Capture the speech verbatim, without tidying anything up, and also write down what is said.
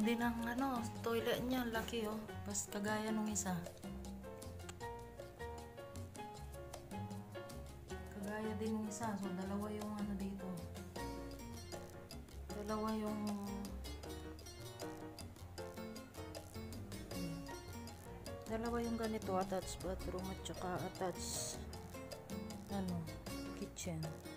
din ang ano, toilet niya, laki oh. Bas kagaya nung isa. Kagaya din nung isa. So dalawa yung ano dito. Dalawa yung Dalawa yung ganito, attached bathroom at saka attached ano, kitchen.